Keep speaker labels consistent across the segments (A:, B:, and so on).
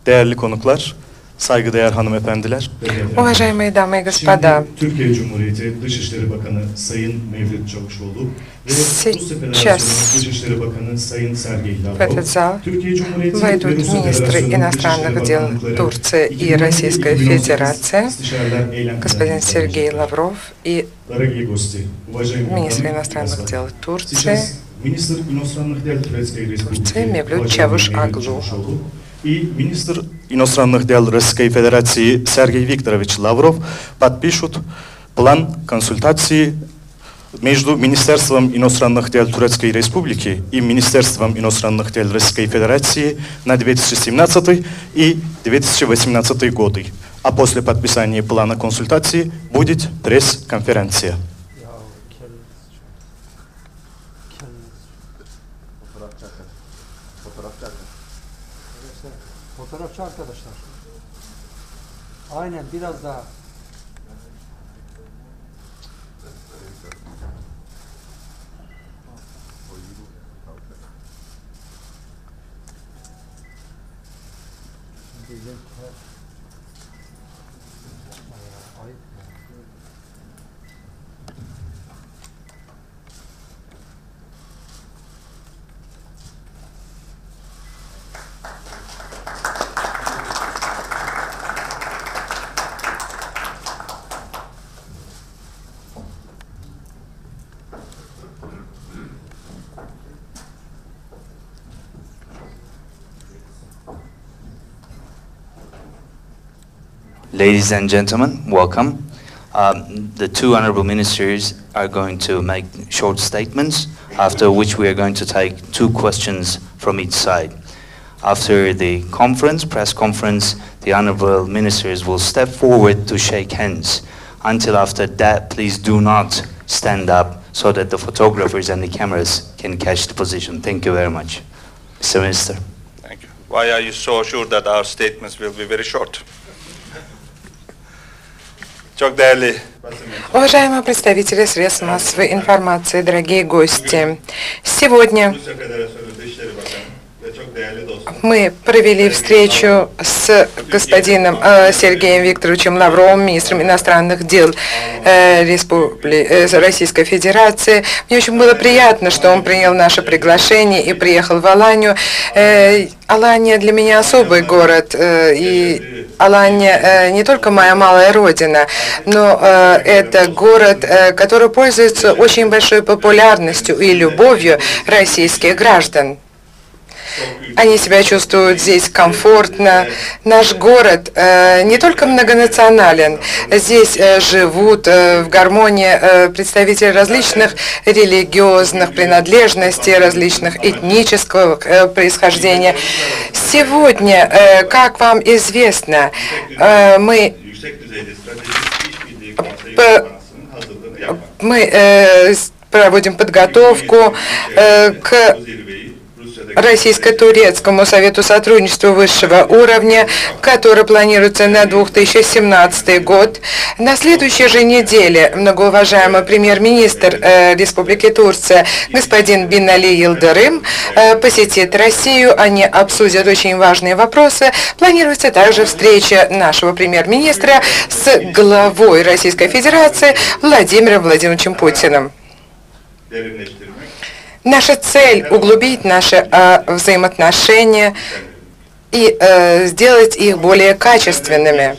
A: değerli konuklar, saygıdeğer hanımefendiler.
B: Уважаемые дамы и господа,
C: Türkiye Cumhuriyeti Dışişleri Bakanı Sayın Mevlüt Çavuşoğlu ve Rusya Federasyonu
B: сейчас
C: Dışişleri Bakanı Sayın Sergey
B: в
C: Lavrov,
B: этот зал
C: Türkiye Cumhuriyeti ve
B: войдут
C: Rusya
B: министры
C: Federasyonu'nun
B: иностранных
C: Dışişleri
B: дел
C: Bakanlıkları
B: Турции и Российской
C: 2017-2018
B: Федерации,
C: istişareler eylem
B: господин Сергей Лавров и
C: Дорогие гости, уважаемые
B: министр
C: дамы и
B: иностранных
C: господа.
B: дел Турции,
C: Сейчас министр иностранных дел Турецкой Республики
B: Мевлют
C: уважаемый
B: Чавушоглу
C: Мевлют Чавушоглу и
A: Министр иностранных дел Российской Федерации Сергей Викторович Лавров подпишут план консультации между Министерством иностранных дел Турецкой Республики и Министерством иностранных дел Российской Федерации на 2017 и 2018 годы. А после подписания плана консультации будет пресс-конференция.
D: Fotoğrafçı arkadaşlar. Aynen biraz daha.
E: Ladies and gentlemen, welcome. The two honorable ministers are going to make short statements, after which we are going to take 2 questions from each side. After the press conference, the honorable ministers will step forward to shake hands. Until after that, please do not stand up so that the photographers and the cameras can catch the position. Thank you very much. Mr. Minister.
F: Thank you. Why are you so sure that our statements will be very short? Çok değerli
B: уважаемые представители средств массовой информации, дорогие гости, сегодня мы провели встречу с господином Сергеем Викторовичем Лавровым, министром иностранных дел Российской Федерации. Мне очень было приятно, что он принял наше приглашение и приехал в Аланию. Алания для меня особый город, и Алания не только моя малая родина, но это город, который пользуется очень большой популярностью и любовью российских граждан. Они себя чувствуют здесь комфортно. Наш город не только многонационален, здесь живут в гармонии представители различных религиозных принадлежностей, различных этнического происхождения. Сегодня, как вам известно, мы проводим подготовку к Российско-турецкому совету сотрудничества высшего уровня, который планируется на 2017 год. На следующей же неделе многоуважаемый премьер-министр Республики Турция господин Бинали Йылдырым посетит Россию. Они обсудят очень важные вопросы. Планируется также встреча нашего премьер-министра с главой Российской Федерации Владимиром Владимировичем Путиным. Наша цель — углубить наши взаимоотношения и сделать их более качественными.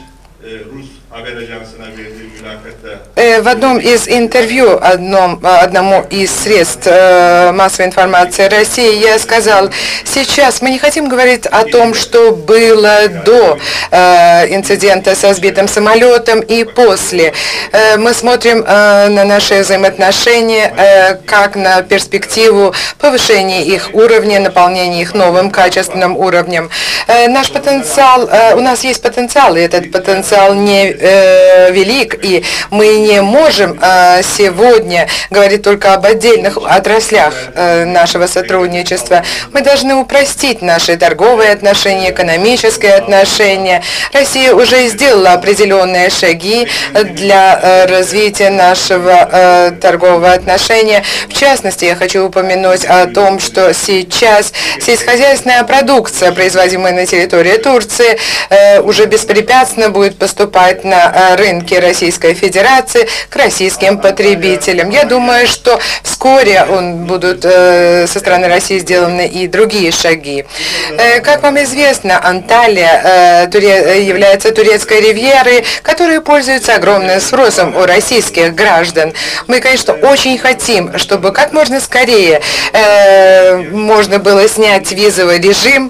B: В одном из интервью одному из средств массовой информации России я сказал: сейчас мы не хотим говорить о том, что было до инцидента со сбитым самолетом и после. Мы смотрим на наши взаимоотношения как на перспективу повышения их уровня, наполнения их новым качественным уровнем. Наш потенциал, у нас есть потенциал, и этот потенциал не велик, и мы не можем сегодня говорить только об отдельных отраслях нашего сотрудничества. Мы должны упростить наши торговые отношения, экономические отношения. Россия уже сделала определенные шаги для развития нашего торгового отношения. В частности, я хочу упомянуть о том, что сейчас сельскохозяйственная продукция, производимая на территории Турции, уже беспрепятственно будет поступать на рынки Российской Федерации к российским потребителям. Я думаю, что вскоре будут со стороны России сделаны и другие шаги. Как вам известно, Анталия является турецкой ривьерой, которая пользуется огромным спросом у российских граждан. Мы, конечно, очень хотим, чтобы как можно скорее можно было снять визовый режим,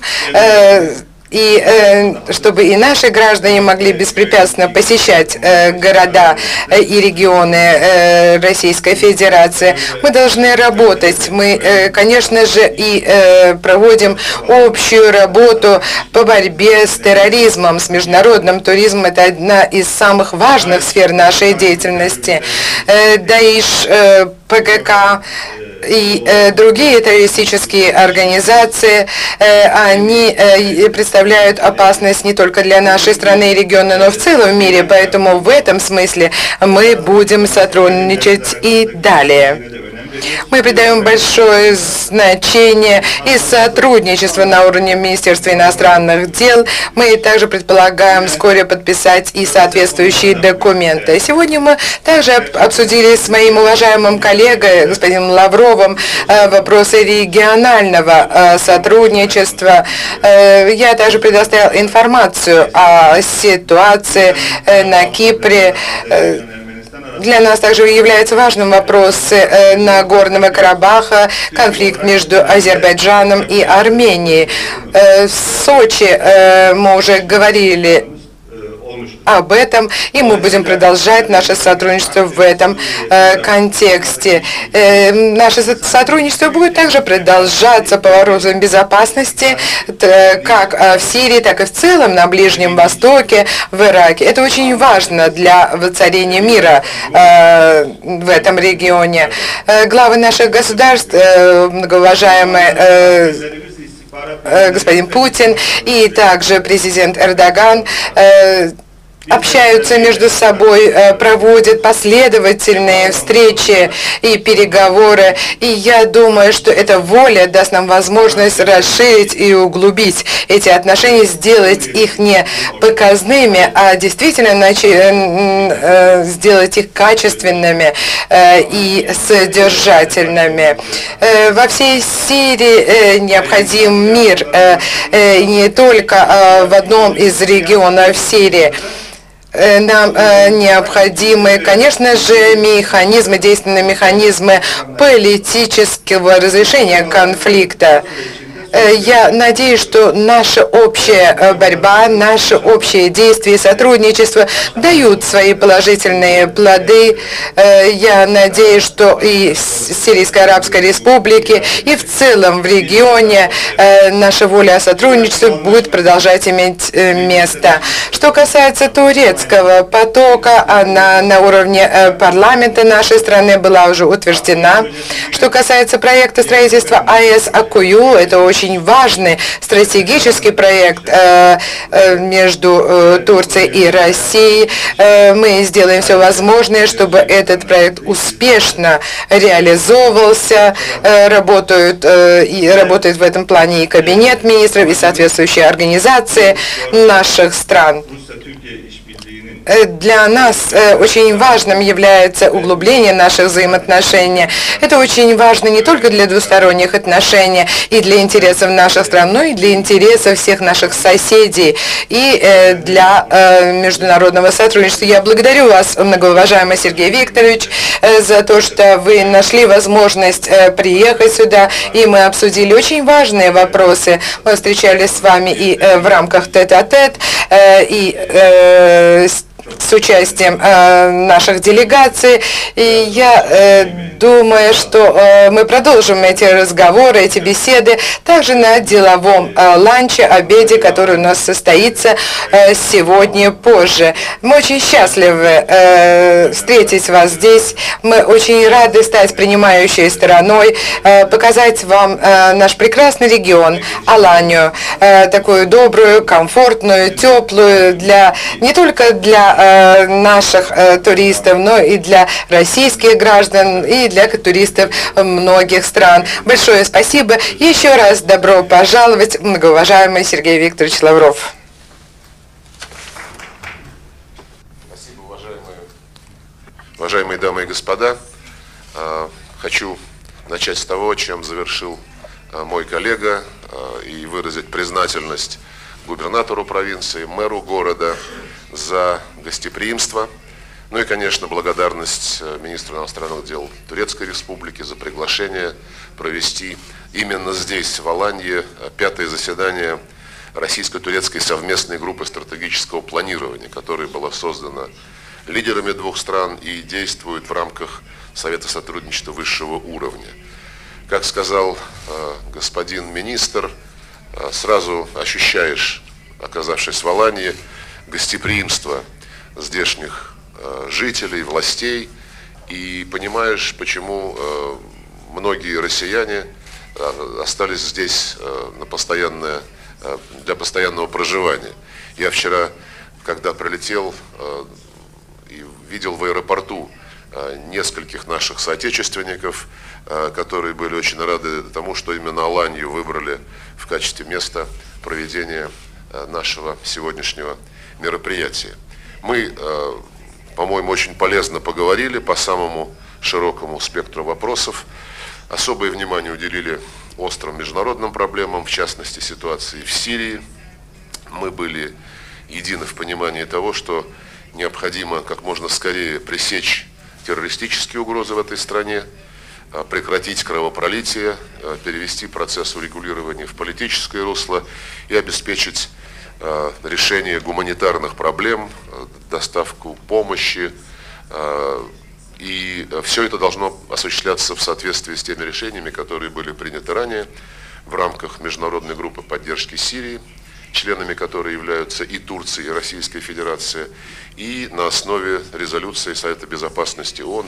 B: и чтобы и наши граждане могли беспрепятственно посещать города и регионы Российской Федерации. Мы должны работать. Мы, конечно же, и проводим общую работу по борьбе с терроризмом, с международным туризмом. Это одна из самых важных сфер нашей деятельности. Даиш, ПКК и другие террористические организации, они представляют опасность не только для нашей страны и региона, но в целом мире. Поэтому в этом смысле мы будем сотрудничать и далее. Мы придаем большое значение и сотрудничество на уровне Министерства иностранных дел. Мы также предполагаем вскоре подписать и соответствующие документы. Сегодня мы также обсудили с моим уважаемым коллегой, господином Лавровым, вопросы регионального сотрудничества. Я также предоставил информацию о ситуации на Кипре. Для нас также является важным вопрос Нагорного Карабаха, конфликт между Азербайджаном и Арменией. В Сочи мы уже говорили об этом, и мы будем продолжать наше сотрудничество в этом контексте. Наше сотрудничество будет также продолжаться по вопросам безопасности, как в Сирии, так и в целом на Ближнем Востоке, в Ираке. Это очень важно для воцарения мира в этом регионе. Главы наших государств, многоуважаемый господин Путин и также президент Эрдоган, общаются между собой, проводят последовательные встречи и переговоры. И я думаю, что эта воля даст нам возможность расширить и углубить эти отношения, сделать их не показными, а действительно сделать их качественными и содержательными. Во всей Сирии необходим мир, не только в одном из регионов Сирии. Нам необходимы, конечно же, механизмы, действенные механизмы политического разрешения конфликта. Я надеюсь, что наша общая борьба, наши общие действия и сотрудничество дают свои положительные плоды. Я надеюсь, что и в Сирийской Арабской Республике, и в целом в регионе наша воля о сотрудничестве будет продолжать иметь место. Что касается турецкого потока, она на уровне парламента нашей страны была уже утверждена. Что касается проекта строительства АЭС Аккую, это очень важный стратегический проект между Турцией и Россией. Мы сделаем все возможное, чтобы этот проект успешно реализовывался. Работает в этом плане и кабинет министров, и соответствующие организации наших стран. Для нас очень важным является углубление наших взаимоотношений. Это очень важно не только для двусторонних отношений и для интересов наших стран, но и для интересов всех наших соседей и для международного сотрудничества. Я благодарю вас, многоуважаемый Сергей Викторович, за то, что вы нашли возможность приехать сюда, и мы обсудили очень важные вопросы. Мы встречались с вами и в рамках тет-а-тет, и с участием наших делегаций. И я думаю, что мы продолжим эти разговоры, эти беседы также на деловом ланче, обеде, который у нас состоится сегодня позже. Мы очень счастливы встретить вас здесь. Мы очень рады стать принимающей стороной, показать вам наш прекрасный регион, Аланию, такую добрую, комфортную, теплую, не только для наших туристов, но и для российских граждан, и для туристов многих стран. Большое спасибо. Еще раз добро пожаловать, многоуважаемый Сергей Викторович Лавров.
D: Спасибо, уважаемые дамы и господа. Хочу начать с того, чем завершил мой коллега, и выразить признательность губернатору провинции, мэру города за гостеприимство. Ну и, конечно, благодарность министру иностранных дел Турецкой Республики за приглашение провести именно здесь, в Аланье, 5-е заседание российско-турецкой совместной группы стратегического планирования, которая была создана лидерами двух стран и действует в рамках Совета сотрудничества высшего уровня. Как сказал господин министр, сразу ощущаешь, оказавшись в Аланье, гостеприимство здешних жителей, властей, и понимаешь, почему многие россияне остались здесь для постоянного проживания. Я вчера, когда прилетел и видел в аэропорту нескольких наших соотечественников, которые были очень рады тому, что именно Аланью выбрали в качестве места проведения нашего сегодняшнего мероприятия. Мы, по-моему, очень полезно поговорили по самому широкому спектру вопросов. Особое внимание уделили острым международным проблемам, в частности ситуации в Сирии. Мы были едины в понимании того, что необходимо как можно скорее пресечь террористические угрозы в этой стране, прекратить кровопролитие, перевести процесс урегулирования в политическое русло и обеспечить решение гуманитарных проблем, доставку помощи. И все это должно осуществляться в соответствии с теми решениями, которые были приняты ранее в рамках международной группы поддержки Сирии, членами которой являются и Турция, и Российская Федерация, и на основе резолюции Совета Безопасности ООН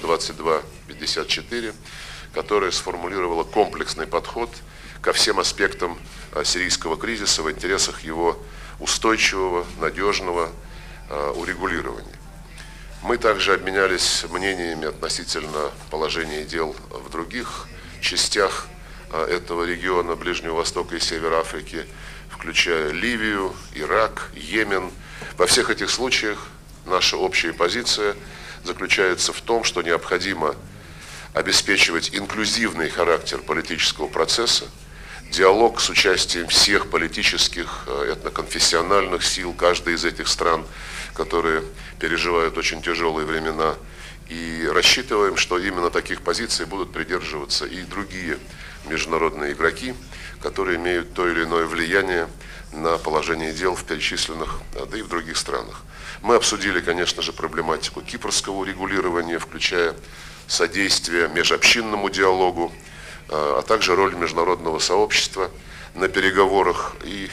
D: 2254, которая сформулировала комплексный подход ко всем аспектам сирийского кризиса в интересах его устойчивого, надежного урегулирования. Мы также обменялись мнениями относительно положения дел в других частях этого региона, Ближнего Востока и Севера Африки, включая Ливию, Ирак, Йемен. Во всех этих случаях наша общая позиция заключается в том, что необходимо обеспечивать инклюзивный характер политического процесса, диалог с участием всех политических, этноконфессиональных сил каждой из этих стран, которые переживают очень тяжелые времена. И рассчитываем, что именно таких позиций будут придерживаться и другие международные игроки, которые имеют то или иное влияние на положение дел в перечисленных, да и в других странах. Мы обсудили, конечно же, проблематику кипрского урегулирования, включая содействие межобщинному диалогу, а также роль международного сообщества на переговорах и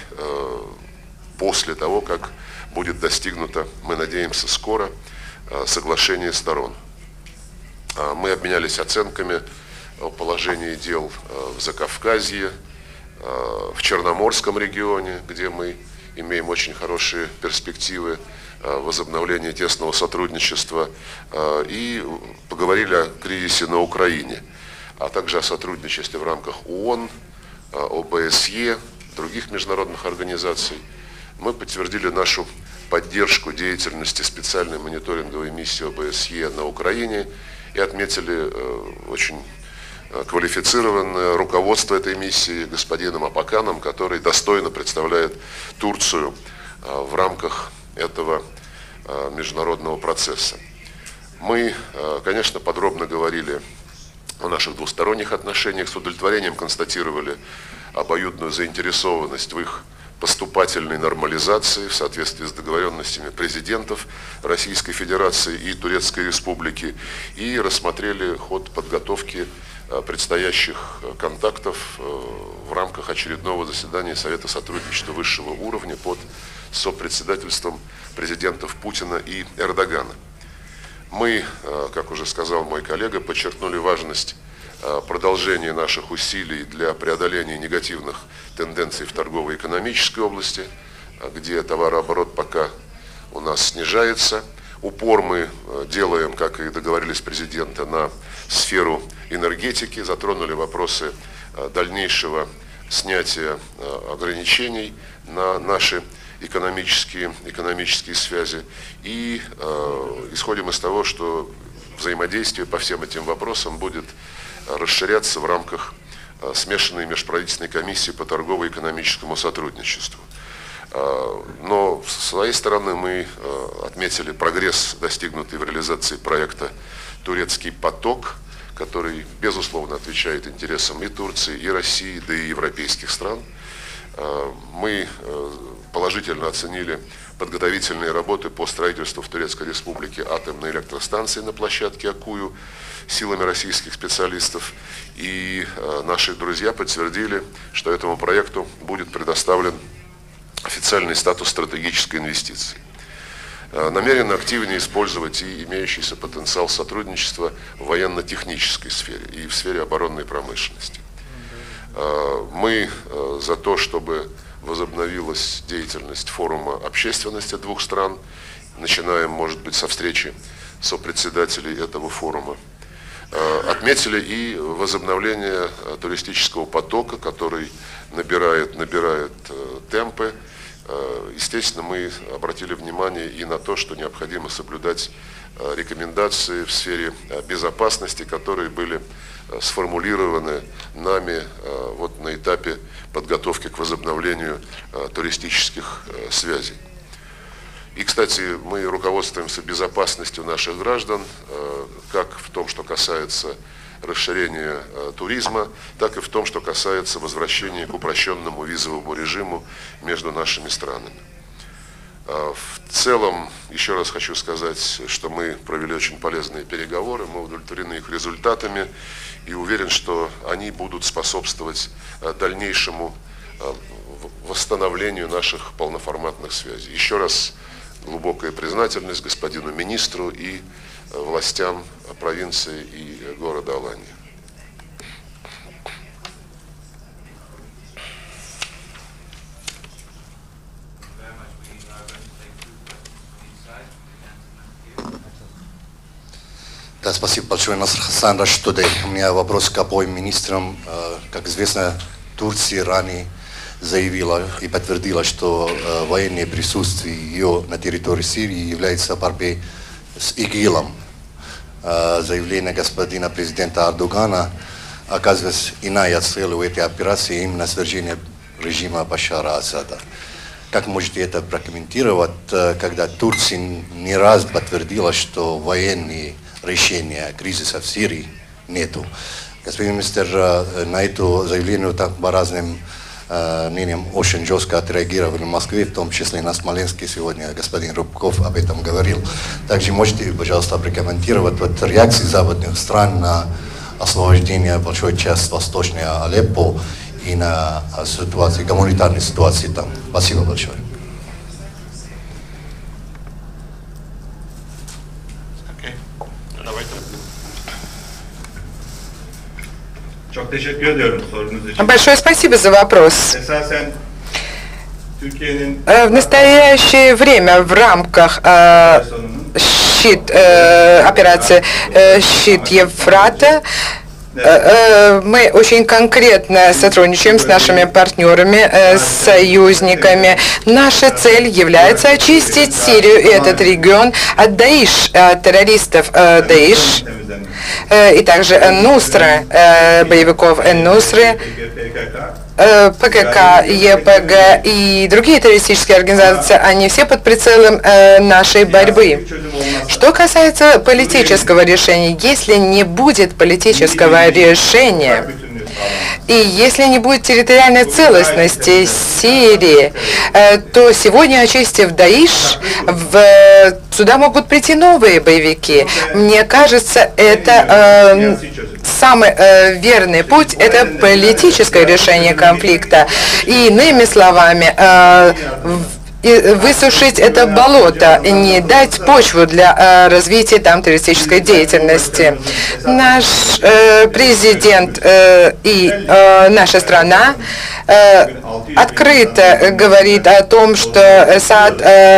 D: после того, как будет достигнуто, мы надеемся, скоро соглашение сторон. Мы обменялись оценками о положении дел в Закавказье, в Черноморском регионе, где мы имеем очень хорошие перспективы возобновления тесного сотрудничества, и поговорили о кризисе на Украине, а также о сотрудничестве в рамках ООН, ОБСЕ, других международных организаций. Мы подтвердили нашу поддержку деятельности специальной мониторинговой миссии ОБСЕ на Украине и отметили очень квалифицированное руководство этой миссии господином Апаканом, который достойно представляет Турцию в рамках этого международного процесса. Мы, конечно, подробно говорили о наших двусторонних отношениях, с удовлетворением констатировали обоюдную заинтересованность в их поступательной нормализации в соответствии с договоренностями президентов Российской Федерации и Турецкой Республики и рассмотрели ход подготовки предстоящих контактов в рамках очередного заседания Совета сотрудничества высшего уровня под сопредседательством президентов Путина и Эрдогана. Мы, как уже сказал мой коллега, подчеркнули важность продолжения наших усилий для преодоления негативных тенденций в торгово-экономической области, где товарооборот пока у нас снижается. Упор мы делаем, как и договорились президента, на сферу энергетики, затронули вопросы дальнейшего снятия ограничений на наши экономические связи. И исходим из того, что взаимодействие по всем этим вопросам будет расширяться в рамках смешанной межправительственной комиссии по торгово-экономическому сотрудничеству. Но с своей стороны мы отметили прогресс, достигнутый в реализации проекта «Турецкий поток», который, безусловно, отвечает интересам и Турции, и России, да и европейских стран. Мы положительно оценили подготовительные работы по строительству в Турецкой Республике атомной электростанции на площадке Акую силами российских специалистов. И наши друзья подтвердили, что этому проекту будет предоставлен официальный статус стратегической инвестиции. Намерены активнее использовать и имеющийся потенциал сотрудничества в военно-технической сфере и в сфере оборонной промышленности. Мы за то, чтобы возобновилась деятельность форума общественности двух стран. Начинаем, может быть, со встречи сопредседателей этого форума. Отметили и возобновление туристического потока, который набирает темпы. Естественно, мы обратили внимание и на то, что необходимо соблюдать рекомендации в сфере безопасности, которые были сформулированы нами вот на этапе подготовки к возобновлению туристических связей. И, кстати, мы руководствуемся безопасностью наших граждан, как в том, что касается расширения туризма, так и в том, что касается возвращения к упрощенному визовому режиму между нашими странами. В целом, еще раз хочу сказать, что мы провели очень полезные переговоры, мы удовлетворены их результатами и уверен, что они будут способствовать дальнейшему восстановлению наших полноформатных связей. Еще раз глубокая признательность господину министру и властям провинции и города Аланья.
G: Да, спасибо большое, Наср Хасан Раштудей. У меня вопрос к обоим министрам. Как известно, Турция ранее заявила и подтвердила, что военное присутствие ее на территории Сирии является борьбой с ИГИЛом. Заявление господина президента Эрдогана оказывается иная цель у этой операции, именно свержение режима Башара Асада. Как можете это прокомментировать, когда Турция не раз подтвердила, что военные решения кризиса в Сирии нету? Господин министр, на это заявление так по разным мнениям очень жестко отреагировали в Москве, в том числе и на Смоленске сегодня господин Рубков об этом говорил. Также можете, пожалуйста, прокомментировать вот реакции западных стран на освобождение большой части Восточной Алеппо и на ситуацию, гуманитарной ситуации там. Спасибо большое.
F: Çok teşekkür ediyorum sorunuz için.
B: Большое спасибо за вопрос.
F: Esasen Türkiye'nin
B: В настоящее время в рамках операции «Щит Евфрата» мы очень конкретно сотрудничаем с нашими партнерами, союзниками. Наша цель является очистить Сирию и этот регион от Даиш, от террористов Даиш, и также Нусра, боевиков Нусры, ПКК, ЕПГ и другие террористические организации, они все под прицелом нашей борьбы. Что касается политического решения, если не будет политического решения, И если не будет территориальной целостности Сирии, то сегодня, очистив Даиш, сюда могут прийти новые боевики. Мне кажется, это самый верный путь – это политическое решение конфликта. И иными словами, высушить это болото, не дать почву для развития там террористической деятельности. Наш президент и наша страна открыто говорит о том, что Асад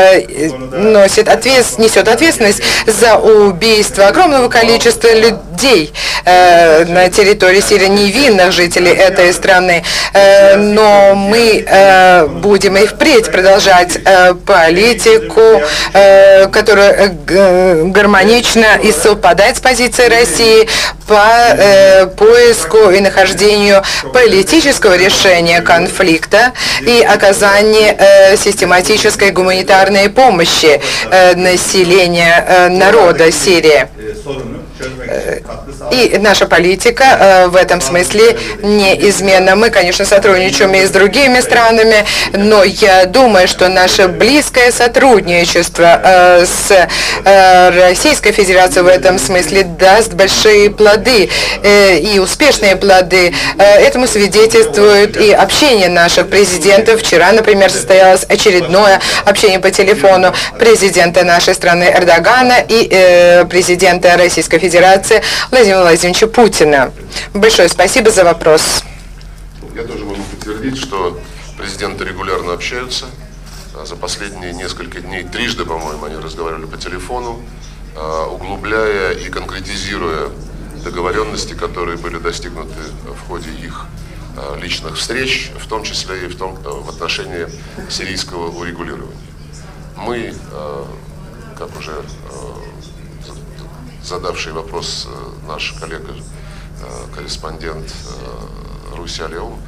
B: несет ответственность за убийство огромного количества людей на территории Сирии, невинных жителей этой страны. Но мы будем и впредь продолжать политику, которая гармонично и совпадает с позицией России по поиску и нахождению политического решения конфликта и оказания систематической гуманитарной помощи населению народа Сирии. И наша политика в этом смысле неизменна. Мы, конечно, сотрудничаем и с другими странами, но я думаю, что наше близкое сотрудничество с Российской Федерацией в этом смысле даст большие плоды и успешные плоды. Этому свидетельствует и общение наших президентов. Вчера, например, состоялось очередное общение по телефону президента нашей страны Эрдогана и президента Российской Федерации Владимира Владимировича Путина. Большое спасибо за вопрос.
D: Я тоже могу подтвердить, что президенты регулярно общаются. За последние несколько дней трижды, по-моему, они разговаривали по телефону, углубляя и конкретизируя договоренности, которые были достигнуты в ходе их личных встреч, в том числе и в отношении сирийского урегулирования. Мы, как уже задавший вопрос наш коллега, корреспондент Руси Алиум,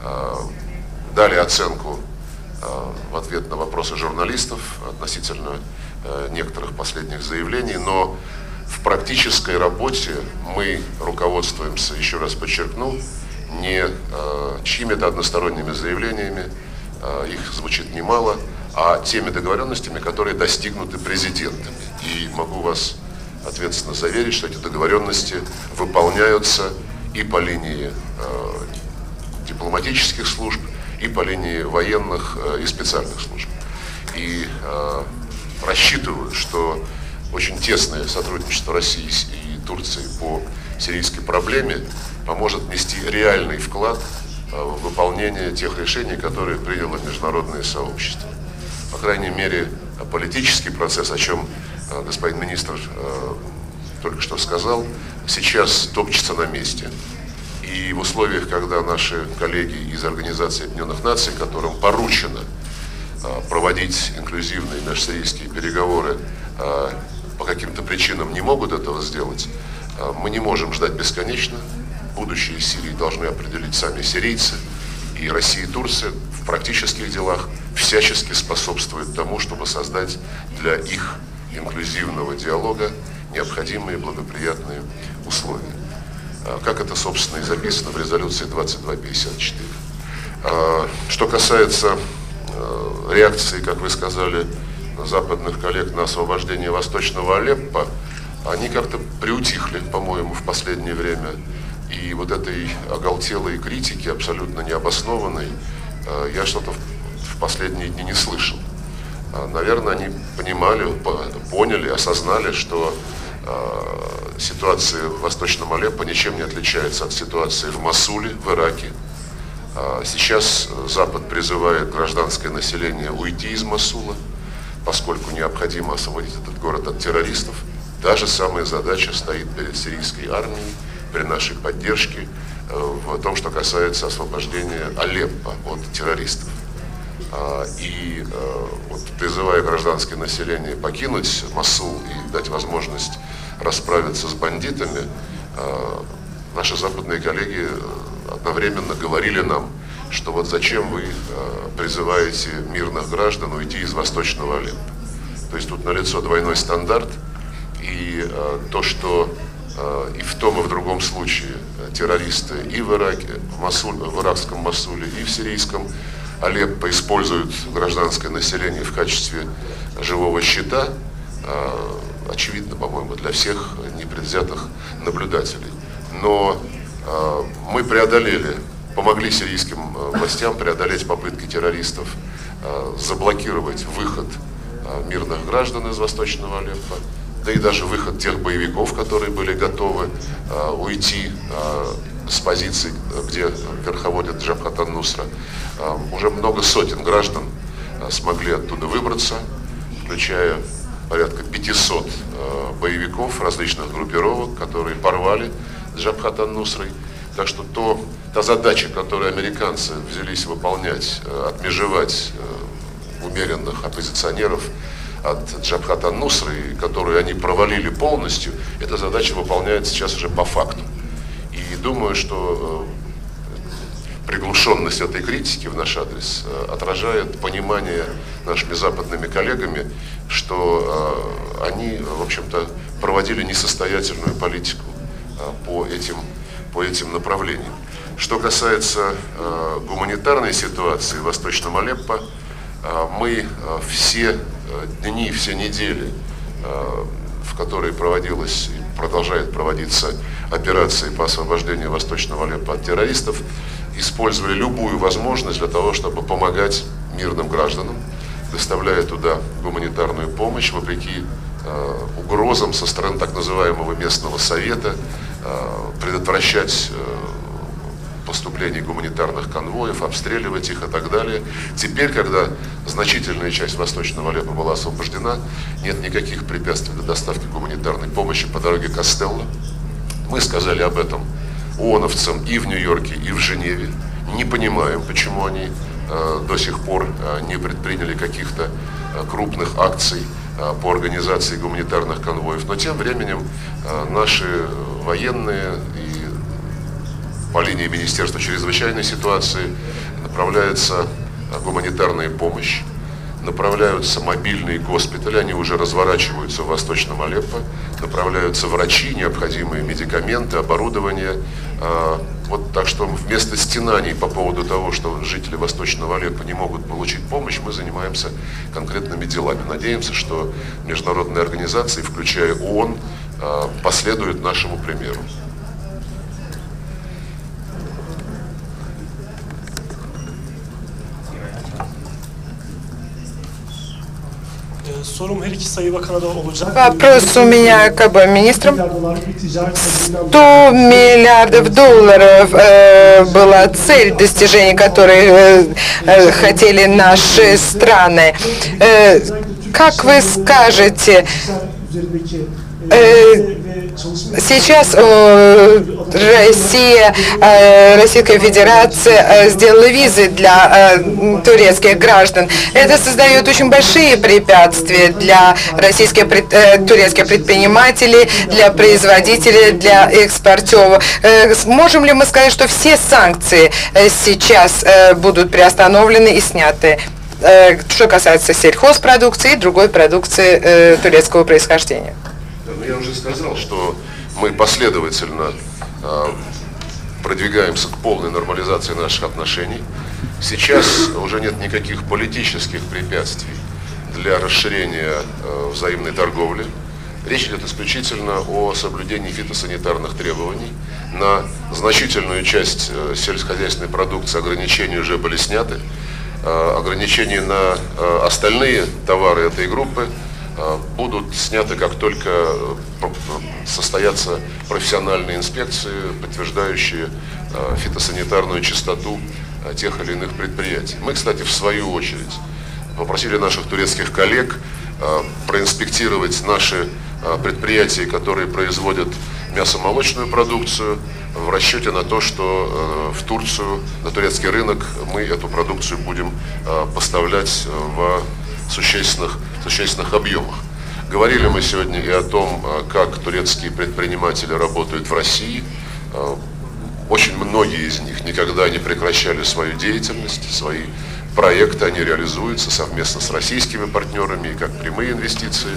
D: дали оценку в ответ на вопросы журналистов относительно некоторых последних заявлений, но в практической работе мы руководствуемся, еще раз подчеркну, не чьими-то односторонними заявлениями, их звучит немало, а теми договоренностями, которые достигнуты президентами. И могу вас ответственно заверить, что эти договоренности выполняются и по линии дипломатических служб, и по линии военных и специальных служб. И рассчитываю, что очень тесное сотрудничество России и Турции по сирийской проблеме поможет внести реальный вклад в выполнение тех решений, которые приняло международное сообщество. По крайней мере, политический процесс, о чем господин министр только что сказал, сейчас топчется на месте. И в условиях, когда наши коллеги из Организации Объединенных Наций, которым поручено проводить инклюзивные межсирийские переговоры, по каким-то причинам не могут этого сделать, мы не можем ждать бесконечно. Будущее Сирии должны определить сами сирийцы. И Россия и Турция в практических делах всячески способствуют тому, чтобы создать для их инклюзивного диалога необходимые благоприятные условия. Как это, собственно, и записано в резолюции 2254. Что касается реакции, как вы сказали, западных коллег на освобождение Восточного Алеппо, они как-то приутихли, по-моему, в последнее время. И вот этой оголтелой критики, абсолютно необоснованной, я что-то в последние дни не слышал. Наверное, они поняли, осознали, что ситуация в Восточном Алеппо ничем не отличается от ситуации в Мосуле, в Ираке. Сейчас Запад призывает гражданское население уйти из Мосула, поскольку необходимо освободить этот город от террористов. Та же самая задача стоит перед сирийской армией при нашей поддержке в том, что касается освобождения Алеппо от террористов. И вот, призывая гражданское население покинуть Мосул и дать возможность расправиться с бандитами, наши западные коллеги одновременно говорили нам, что вот зачем вы призываете мирных граждан уйти из Восточного Алеппо. То есть тут налицо двойной стандарт, и то, что и в том и в другом случае террористы и в Ираке, в иракском Мосуле, и в сирийском Алеппо используют гражданское население в качестве живого щита, очевидно, по-моему, для всех непредвзятых наблюдателей. Но мы помогли сирийским властям преодолеть попытки террористов заблокировать выход мирных граждан из Восточного Алеппо, да и даже выход тех боевиков, которые были готовы уйти с позиций, где верховодит Джабхат ан-Нусра. Уже много сотен граждан смогли оттуда выбраться, включая порядка 500 боевиков различных группировок, которые порвали с Джабхат ан-Нусрой. Так что та задача, которую американцы взялись выполнять, отмежевать умеренных оппозиционеров от Джабхат ан-Нусры, которую они провалили полностью, эта задача выполняется сейчас уже по факту. И думаю, что приглушенность этой критики в наш адрес отражает понимание нашими западными коллегами, что они, в общем-то, проводили несостоятельную политику по этим направлениям. Что касается гуманитарной ситуации в Восточном Алеппо, мы все дни, все недели, в которые проводилась и продолжает проводиться операции по освобождению Восточного Алеппо от террористов, использовали любую возможность для того, чтобы помогать мирным гражданам, доставляя туда гуманитарную помощь, вопреки угрозам со стороны так называемого местного совета, предотвращать поступление гуманитарных конвоев, обстреливать их и так далее. Теперь, когда значительная часть Восточного Алеппо была освобождена, нет никаких препятствий для доставки гуманитарной помощи по дороге к Кастелло. Мы сказали об этом ООНовцам и в Нью-Йорке, и в Женеве. Не понимаем, почему они до сих пор не предприняли каких-то крупных акций по организации гуманитарных конвоев. Но тем временем наши военные и по линии Министерства чрезвычайной ситуации направляется гуманитарная помощь, направляются мобильные госпитали, они уже разворачиваются в Восточном Алеппо, направляются врачи, необходимые медикаменты, оборудование. Вот так что вместо стенаний по поводу того, что жители Восточного Алеппо не могут получить помощь, мы занимаемся конкретными делами. Надеемся, что международные организации, включая ООН, последуют нашему примеру.
B: Вопрос у меня к обоим министрам. 100 миллиардов долларов была цель, достижения которой хотели наши страны. Как вы скажете, сейчас Российская Федерация сделала визы для турецких граждан. Это создает очень большие препятствия для турецких предпринимателей, для производителей, для экспортеров. Можем ли мы сказать, что все санкции сейчас будут приостановлены и сняты? Что касается сельхозпродукции и другой продукции турецкого происхождения.
D: Я уже сказал, что мы последовательно продвигаемся к полной нормализации наших отношений. Сейчас уже нет никаких политических препятствий для расширения взаимной торговли. Речь идет исключительно о соблюдении фитосанитарных требований. На значительную часть сельскохозяйственной продукции ограничения уже были сняты. Ограничения на остальные товары этой группы будут сняты, как только состоятся профессиональные инспекции, подтверждающие фитосанитарную чистоту тех или иных предприятий. Мы, кстати, в свою очередь попросили наших турецких коллег проинспектировать наши предприятия, которые производят мясомолочную продукцию, в расчете на то, что в Турцию, на турецкий рынок мы эту продукцию будем поставлять в существенных объемах. Говорили мы сегодня и о том, как турецкие предприниматели работают в России. Очень многие из них никогда не прекращали свою деятельность, свои проекты, они реализуются совместно с российскими партнерами, и как прямые инвестиции,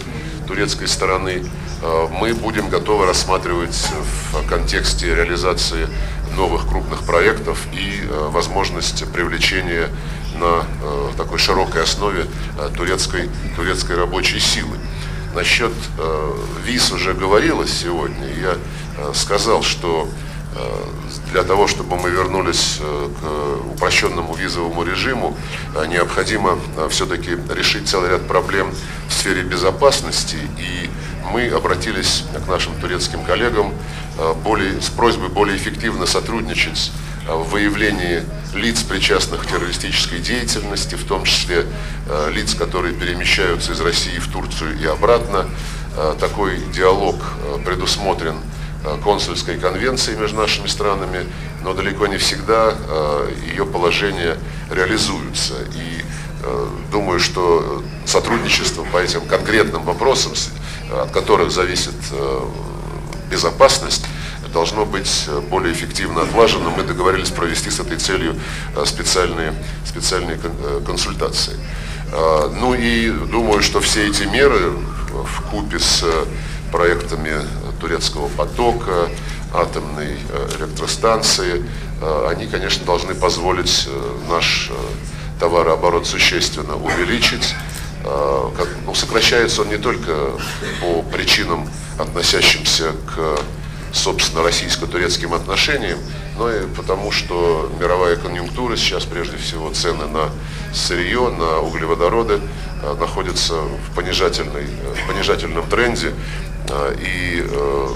D: турецкой стороны, мы будем готовы рассматривать в контексте реализации новых крупных проектов и возможность привлечения на такой широкой основе турецкой рабочей силы. Насчет виз уже говорилось сегодня. Я сказал, что для того, чтобы мы вернулись к упрощенному визовому режиму, необходимо все-таки решить целый ряд проблем в сфере безопасности. И мы обратились к нашим турецким коллегам с просьбой более эффективно сотрудничать в выявлении лиц, причастных к террористической деятельности, в том числе лиц, которые перемещаются из России в Турцию и обратно. Такой диалог предусмотрен консульской конвенцией между нашими странами, но далеко не всегда ее положения реализуются. И думаю, что сотрудничество по этим конкретным вопросам, от которых зависит безопасность, должно быть более эффективно отлажено. Мы договорились провести с этой целью специальные консультации. Ну и думаю, что все эти меры вкупе с проектами турецкого потока, атомной электростанции, они, конечно, должны позволить наш товарооборот существенно увеличить. Сокращается он не только по причинам, относящимся к, собственно, российско-турецким отношениям, но и потому, что мировая конъюнктура сейчас, прежде всего, цены на сырье, на углеводороды находятся в понижательном тренде. И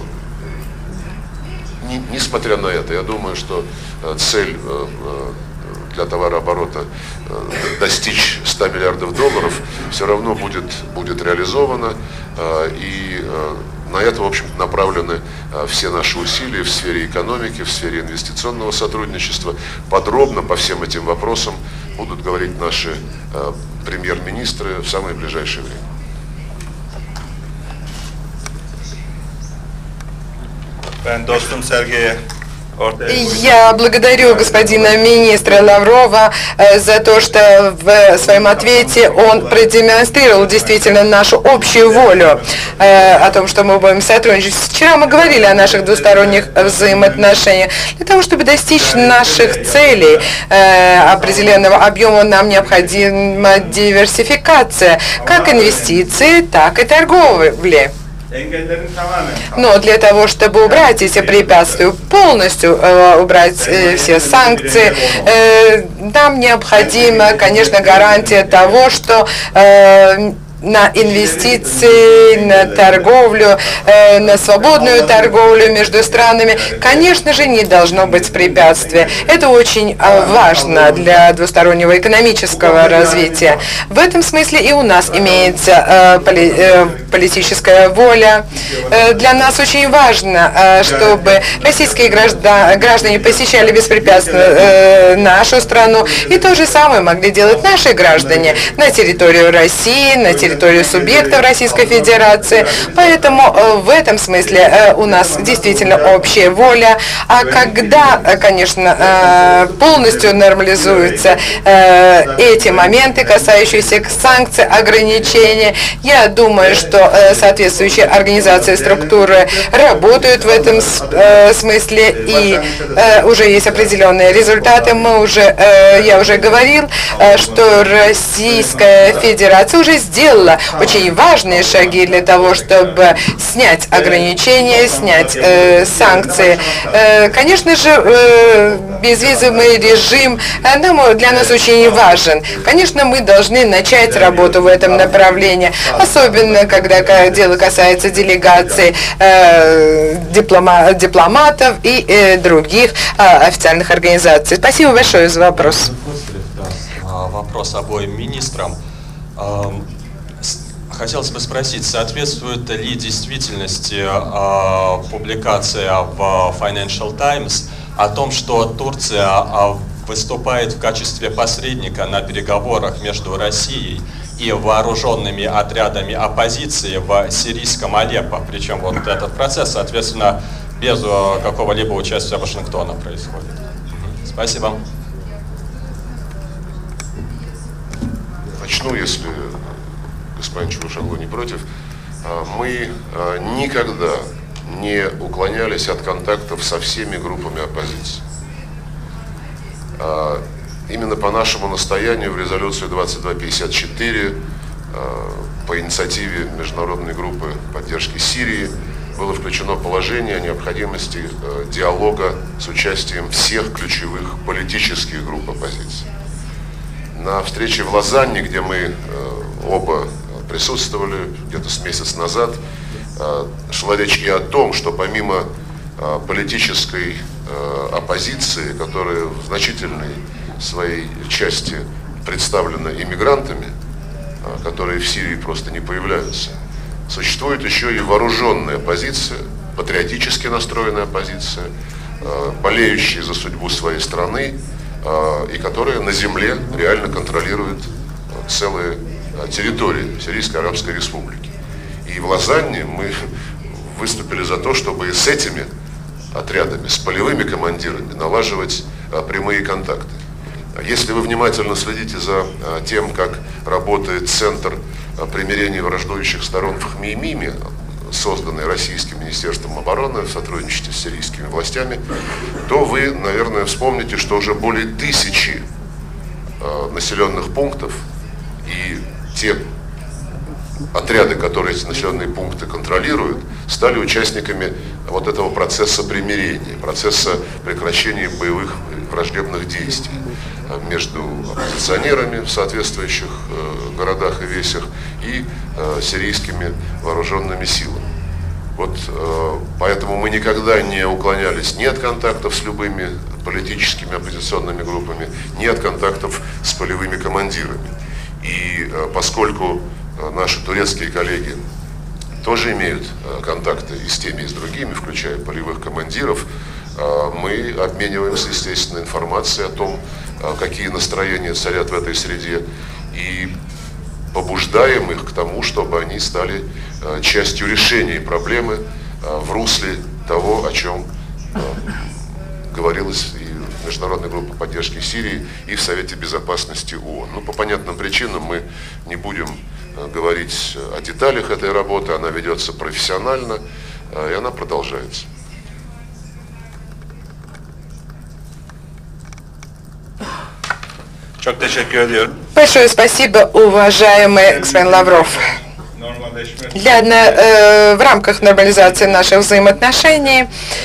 D: несмотря на это, я думаю, что цель для товарооборота достичь 100 миллиардов долларов все равно будет реализована. И на это, в общем-то, направлены все наши усилия в сфере экономики, в сфере инвестиционного сотрудничества. Подробно по всем этим вопросам будут говорить наши премьер-министры в самое ближайшее время.
B: Я благодарю господина министра Лаврова за то, что в своем ответе он продемонстрировал действительно нашу общую волю о том, что мы будем сотрудничать. Вчера мы говорили о наших двусторонних взаимоотношениях. Для того, чтобы достичь наших целей определенного объема, нам необходима диверсификация как инвестиций, так и торговли. Но для того, чтобы убрать эти препятствия, полностью убрать все санкции, нам необходима, конечно, гарантия того, что на инвестиции, на торговлю, на свободную торговлю между странами, конечно же, не должно быть препятствия. Это очень важно для двустороннего экономического развития. В этом смысле и у нас имеется политическая воля. Для нас очень важно, чтобы российские граждане посещали беспрепятственно нашу страну, и то же самое могли делать наши граждане на территорию России, на территорию субъектов Российской Федерации. Поэтому в этом смысле у нас действительно общая воля. А когда, конечно, полностью нормализуются эти моменты, касающиеся санкций, ограничений, я думаю, что соответствующие организации, структуры работают в этом смысле, и уже есть определенные результаты. Я уже говорил, что Российская Федерация уже сделала очень важные шаги для того, чтобы снять ограничения, снять санкции. Конечно же, безвизовый режим для нас очень важен. Конечно, мы должны начать работу в этом направлении, особенно когда дело касается делегаций дипломатов и других официальных организаций. Спасибо большое за вопрос.
H: Вопрос обоим министрам. Хотелось бы спросить, соответствует ли действительности публикация в Financial Times о том, что Турция выступает в качестве посредника на переговорах между Россией и вооруженными отрядами оппозиции в сирийском Алеппо? Причем вот этот процесс, соответственно, без какого-либо участия Вашингтона происходит. Спасибо.
D: Начну, если господин Чувашоглу не против. мы никогда не уклонялись от контактов со всеми группами оппозиции. Именно по нашему настоянию в резолюцию 2254 по инициативе международной группы поддержки Сирии было включено положение о необходимости диалога с участием всех ключевых политических групп оппозиции. На встрече в Лозанне, где мы оба присутствовали где-то с месяц назад, шла речь и о том, что помимо политической оппозиции, которая в значительной своей части представлена иммигрантами, которые в Сирии просто не появляются, существует еще и вооруженная оппозиция, патриотически настроенная оппозиция, болеющая за судьбу своей страны и которая на земле реально контролирует целые территории Сирийской Арабской Республики. И в Лозанне мы выступили за то, чтобы с этими отрядами, с полевыми командирами налаживать прямые контакты. Если вы внимательно следите за тем, как работает Центр примирения враждующих сторон в Хмеймиме, созданный Российским Министерством обороны в сотрудничестве с сирийскими властями, то вы, наверное, вспомните, что уже более 1000 населенных пунктов и те отряды, которые эти населенные пункты контролируют, стали участниками вот этого процесса примирения, процесса прекращения боевых враждебных действий между оппозиционерами в соответствующих городах и весях и сирийскими вооруженными силами. Вот поэтому мы никогда не уклонялись ни от контактов с любыми политическими оппозиционными группами, ни от контактов с полевыми командирами. И поскольку наши турецкие коллеги тоже имеют контакты и с теми, и с другими, включая полевых командиров, мы обмениваемся, естественно, информацией о том, какие настроения царят в этой среде, и побуждаем их к тому, чтобы они стали частью решения проблемы в русле того, о чем говорилось и в Международной группе поддержки Сирии, и в Совете Безопасности ООН. Ну, по понятным причинам мы не будем говорить о деталях этой работы, она ведется профессионально, и она продолжается.
B: Большое спасибо, уважаемый господин Лавров. В рамках нормализации наших взаимоотношений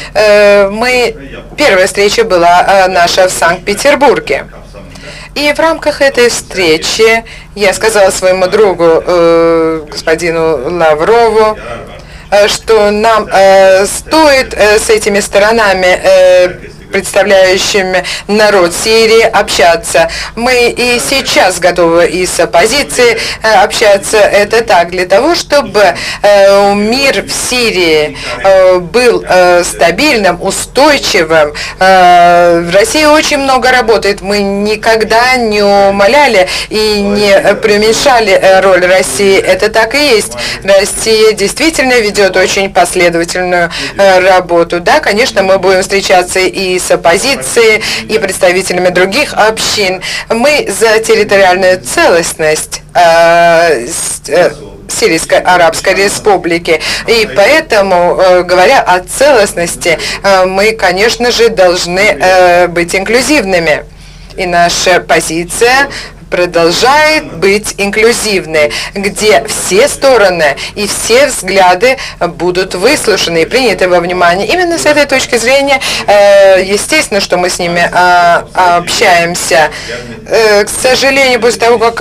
B: первая встреча была наша в Санкт-Петербурге. И в рамках этой встречи я сказала своему другу, господину Лаврову, что нам стоит с этими сторонами, представляющими народ Сирии, общаться. Мы и сейчас готовы и с оппозицией общаться. Это так, для того, чтобы мир в Сирии был стабильным, устойчивым. В России очень много работает. Мы никогда не умаляли и не преуменьшали роль России. Это так и есть. Россия действительно ведет очень последовательную работу. Да, конечно, мы будем встречаться и с оппозицией, и представителями других общин. Мы за территориальную целостность Сирийской Арабской Республики. И поэтому, говоря о целостности, мы, конечно же, должны быть инклюзивными. И наша позиция продолжает быть инклюзивной, где все стороны и все взгляды будут выслушаны и приняты во внимание. Именно с этой точки зрения, естественно, что мы с ними общаемся. К сожалению, после того, как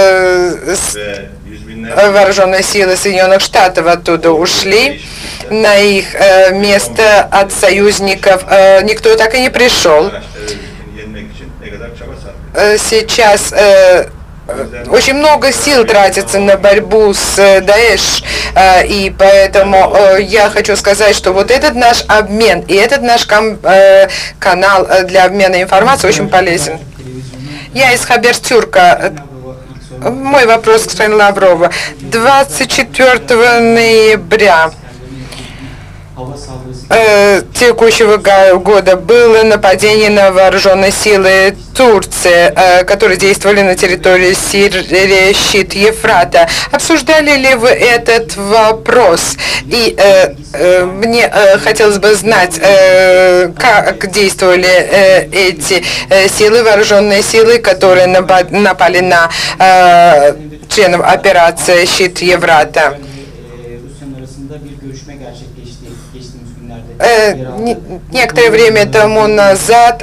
B: вооруженные силы Соединенных Штатов оттуда ушли, на их место от союзников никто так и не пришел. Сейчас очень много сил тратится на борьбу с Даэш, и поэтому я хочу сказать, что вот этот наш обмен и этот наш канал для обмена информацией очень полезен. Я из Хабертюрка. Мой вопрос к господину Лаврову. 24 ноября текущего года было нападение на вооруженные силы Турции, которые действовали на территории Сирии, щит Ефрата. Обсуждали ли вы этот вопрос? И мне хотелось бы знать, как действовали эти силы, вооруженные силы, которые напали на членов операции «Щит Ефрата». Некоторое время тому назад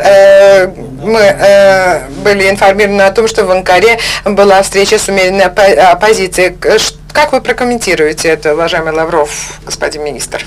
B: мы были информированы о том, что в Анкаре была встреча с умеренной оппозицией. Как вы прокомментируете это, уважаемый Лавров, господин министр?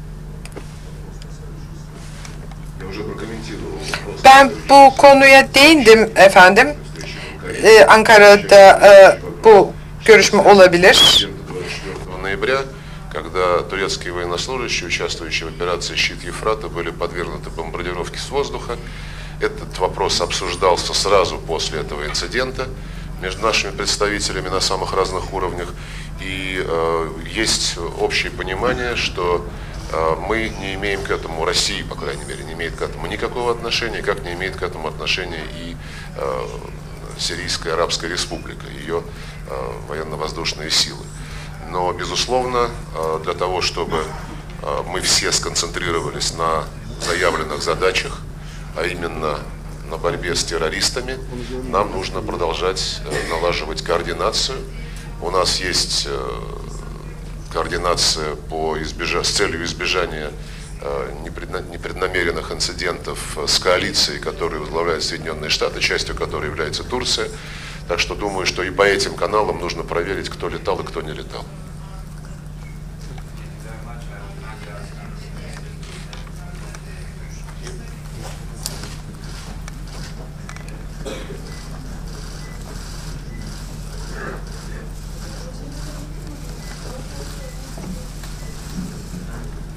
D: Я уже prokомmentировал вопрос.
B: Ben bu konuya değindim efendim. Ankara'da bu görüşme olabilir.
D: 24 ноября, когда турецкие военнослужащие, участвующие в операции «Щит Ефрата», были подвергнуты бомбардировке с воздуха. Этот вопрос обсуждался сразу после этого инцидента между нашими представителями на самых разных уровнях. И есть общее понимание, что мы не имеем к этому, Россия, по крайней мере, не имеет к этому никакого отношения, как не имеет к этому отношения и Сирийская Арабская Республика, ее военно-воздушные силы. Но, безусловно, для того, чтобы мы все сконцентрировались на заявленных задачах, а именно на борьбе с террористами, нам нужно продолжать налаживать координацию. У нас есть координация с целью избежания непреднамеренных инцидентов с коалицией, которую возглавляют Соединенные Штаты, частью которой является Турция. Так что думаю, что и по этим каналам нужно проверить, кто летал и кто не летал.